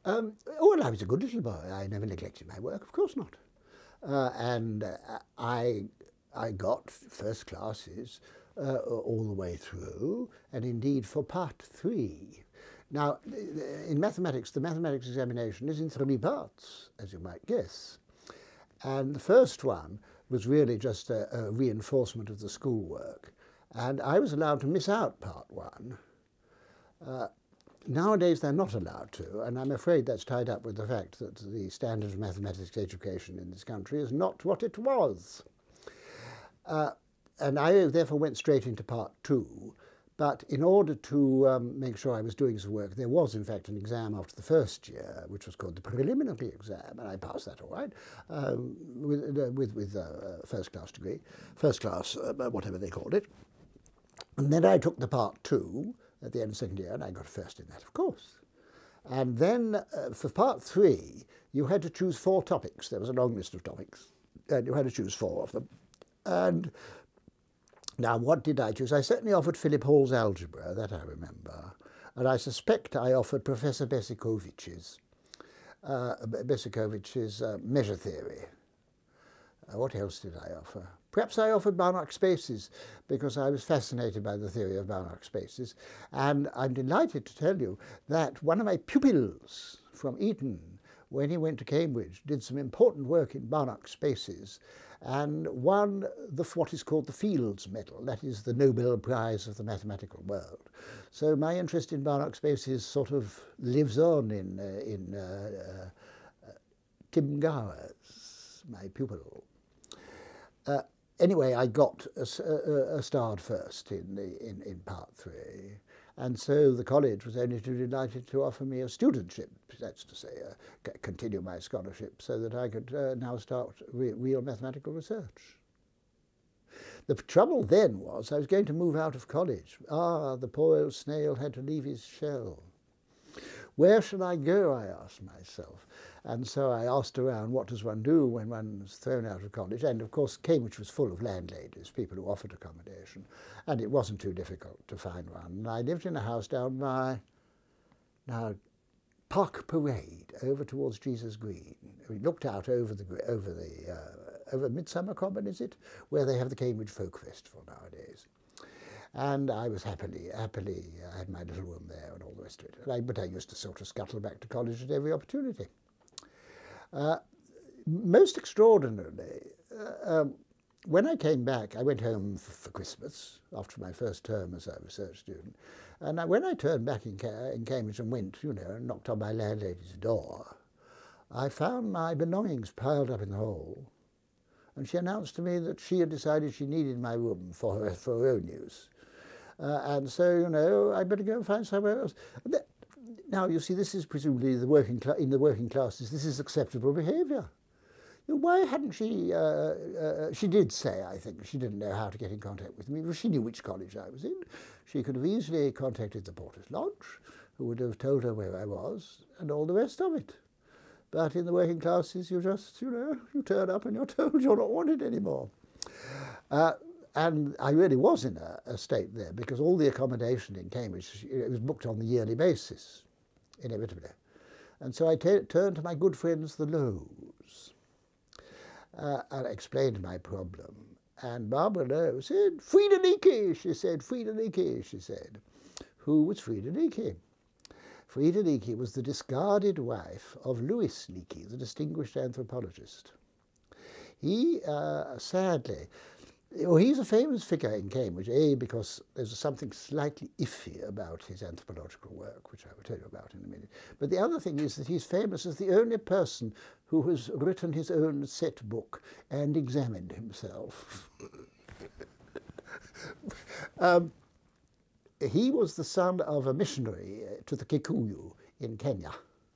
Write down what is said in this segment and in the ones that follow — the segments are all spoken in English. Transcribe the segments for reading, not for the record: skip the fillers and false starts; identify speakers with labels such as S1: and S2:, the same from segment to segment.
S1: Well, I was a good little boy. I never neglected my work, of course not. And I got first classes all the way through, and indeed for part 3. Now, in mathematics, the mathematics examination is in 3 parts, as you might guess. And the first one was really just a reinforcement of the schoolwork. And I was allowed to miss out part 1. Nowadays they're not allowed to, and I'm afraid that's tied up with the fact that the standard of mathematics education in this country is not what it was. And I therefore went straight into part 2, but in order to make sure I was doing some work, there was in fact an exam after the first year, which was called the preliminary exam, and I passed that all right, with a first class degree, first class, whatever they called it. And then I took the part 2, at the end of second year, and I got first in that, of course. And then for part 3, you had to choose 4 topics. There was a long list of topics, and you had to choose 4 of them. And now, what did I choose? I certainly offered Philip Hall's algebra, that I remember. And I suspect I offered Professor Besikovich's measure theory. What else did I offer? Perhaps I offered Banach spaces, because I was fascinated by the theory of Banach spaces. And I'm delighted to tell you that one of my pupils from Eton, when he went to Cambridge, did some important work in Banach spaces and won what is called the Fields Medal, that is the Nobel Prize of the mathematical world. So my interest in Banach spaces sort of lives on in Tim Gowers, my pupil. Anyway, I got a starred first in part 3, and so the college was only too delighted to offer me a studentship, that's to say, continue my scholarship, so that I could now start real mathematical research. The trouble then was I was going to move out of college. Ah, the poor old snail had to leave his shell. Where should I go, I asked myself. And so I asked around, what does one do when one's thrown out of college? And of course, Cambridge was full of landladies, people who offered accommodation, and it wasn't too difficult to find one. And I lived in a house down by Park Parade, over towards Jesus Green. We looked out over Midsummer Common, is it? Where they have the Cambridge Folk Festival nowadays. And I was happily, I had my little room there and all the rest of it. But I used to sort of scuttle back to college at every opportunity. Most extraordinarily, when I came back, I went home for Christmas after my first term as a research student. And when I turned back in Cambridge and went, you know, and knocked on my landlady's door, I found my belongings piled up in the hall. And she announced to me that she had decided she needed my room for her own use. And so, you know, I better go and find somewhere else. Now, you see, this is presumably in the working classes, this is acceptable behaviour. You know, why hadn't she, she did say, I think, she didn't know how to get in contact with me, but she knew which college I was in. She could have easily contacted the Porter's Lodge, who would have told her where I was, and all the rest of it. But in the working classes, you just, you know, you turn up and you're told you're not wanted anymore. And I really was in a state there, because all the accommodation in Cambridge, it was booked on the yearly basis, inevitably. And so I turned to my good friends, the Lows, and explained my problem. And Barbara Lowe said, Frida Leakey, she said, Frida Leakey, she said. Who was Frida Leakey? Frida Leakey was the discarded wife of Louis Leakey, the distinguished anthropologist. He, sadly, he's a famous figure in Cambridge, because there's something slightly iffy about his anthropological work, which I will tell you about in a minute. But the other thing is that he's famous as the only person who has written his own set book and examined himself. He was the son of a missionary to the Kikuyu in Kenya.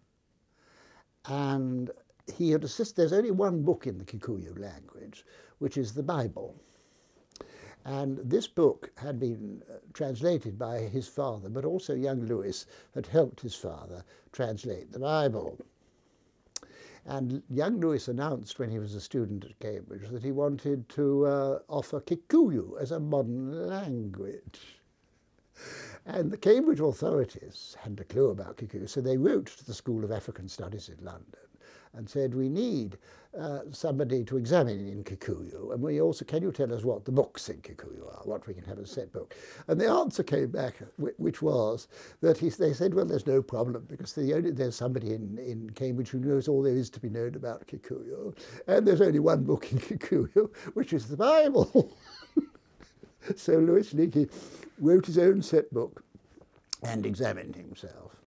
S1: And he had there's only one book in the Kikuyu language, which is the Bible. And this book had been translated by his father, but also young Louis had helped his father translate the Bible. And young Louis announced when he was a student at Cambridge that he wanted to offer Kikuyu as a modern language. And the Cambridge authorities hadn't a clue about Kikuyu, so they wrote to the School of African Studies in London and said, we need somebody to examine in Kikuyu, and we also, can you tell us what the books in Kikuyu are, what we can have as a set book? And the answer came back, which was that they said, well, there's no problem, because there's somebody in Cambridge who knows all there is to be known about Kikuyu, and there's only one book in Kikuyu, which is the Bible. So Louis Leakey wrote his own set book and examined himself.